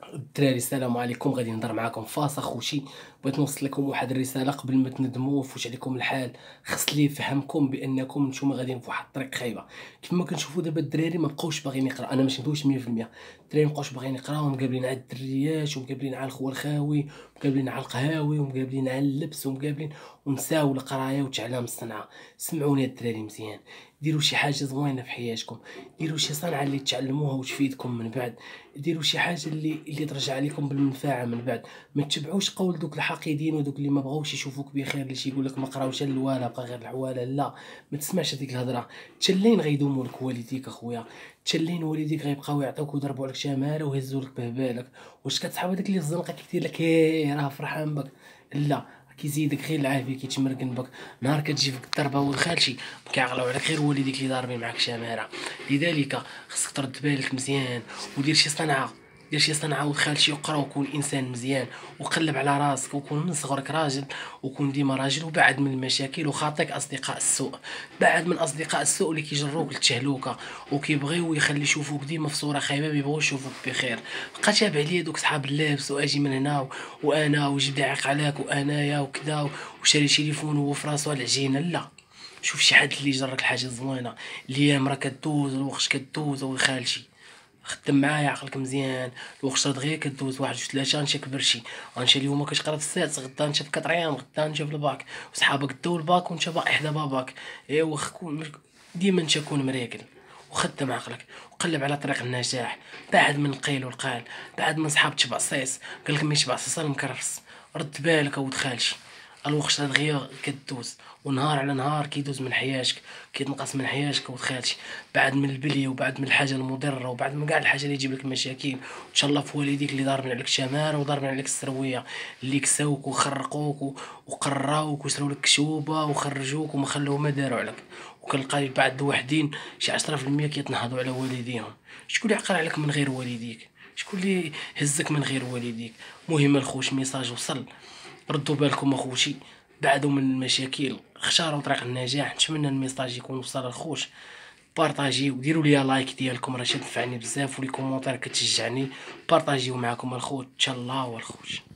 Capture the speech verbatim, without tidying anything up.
الدراري السلام عليكم. غادي نهضر معاكم فاس اخوتي. بغيت نوصل لكم واحد الرساله قبل ما تندموا ويفوت عليكم الحال. خص لي يفهمكم بانكم نتوما غاديين في واحد الطريق خايبه. كما كنشوفوا دابا الدراري ما بقاوش باغيين يقراو، انا ماشي ندويش مية في المية. الدراري ما بقاوش باغيين يقراو، مقابلين على الدريات ومقابلين على الخوال الخاوي ومقابلين على القهاوي ومقابلين على اللبس ومقابلين ونساو القرايه وتعلام الصنعه. سمعوني الدراري مزيان، ديروا شي حاجه زوينه في حياتكم، ديروا شي صنعه اللي تعلموها وتفيدكم من بعد، ديروا شي حاجه اللي اللي ترجع لكم بالمنفعه من بعد. ما تتبعوش قول دوك الحاقدين ودوك اللي ما بغاوش يشوفوك بخير، اللي تيقول لك ما قراوش الوالا بقى غير الحواله. لا، ما تسمعش هذيك الهضره. تشلين غيدوموا لك والديك اخويا، تشلين والديك غيبقاو يعطوك ويضربوا عليك شماله ويهزوا لك بهبالك. واش كتصحاب هذاك اللي الزنقه كيدير لك ايه راه فرحان بك؟ لا، كيزيدك غير العافيه، كيتمرقن بك. نهار كتجي فيك الضربه والخالشي كيعقلوا عليك غير والديك اللي ضاربين معاك شماره. لذلك خصك ترد بالك مزيان ودير شي صنعه، دير شي صنعه ودخل شي يقرا وكون انسان مزيان وقلب على راسك وكون من صغرك راجل وكون ديما راجل وبعد من المشاكل وخاطيك اصدقاء السوء. بعد من اصدقاء السوء اللي كيجروك للتهلوكه وكيبغيو يخلي يشوفوك ديما في صوره خايبه، ما يبغوش يشوفوك بخير. بقى تابع ليا دوك صحاب اللبس واجي من هنا و- وانا وجبد عيق عليك وانايا وكذا وشاري تليفون وهو في راسو العجينه. لا، شوف شي حد اللي يجرك الحاجه زوينه. الايام راه كدوز الوقت كدوز وخالتي. خدم معايا عقلك مزيان، الوقت راه دغيا كدوز. واحد جوج ثلاثة انت كبرتي، انت اليوم كتقرا في السادس، غدا انت في كاتريام، غدا انت في الباك، وصحابك داو الباك وانت باقي حدا باباك. ايوا خكون ديما انت كون مريقل وخدم عقلك وقلب على طريق النجاح. بعد من القيل والقال، بعد من صحاب تبعصيص قالك ما يتبعصص المكرفس. رد بالك اود خالتي، الوقت راه دغيا كدوز ونهار على نهار كيدوز من حياتك، كيتنقص من حياتك ود خالتي. بعد من البليه وبعد من الحاجه المضره وبعد من كاع الحاجه اللي تجيب لك مشاكل، وتشلا في والديك اللي ضاربين عليك شمال وضاربين عليك السرويه، اللي كساوك وخرقوك و- وقراوك وسراو لك كشوبه وخرجوك وما خلوه ما داروا عليك. وكنلقى بعد وحدين شي عشرة في المية كيتنهضوا على والديهم. شكون اللي عقل عليك من غير والديك؟ شكون اللي هزك من غير والديك؟ مهم الخوش ميساج وصل. ردوا بالكم اخوتي، بعدوا من المشاكل اختاروا طريق النجاح. نتمنى الميساج يكون وصل للخوش. بارطاجيو وديروا لي لايك ديالكم راه تنفعني بزاف، ولي كومونتير كتشجعني. بارطاجيو معكم الخوت، تهلاو الخوت.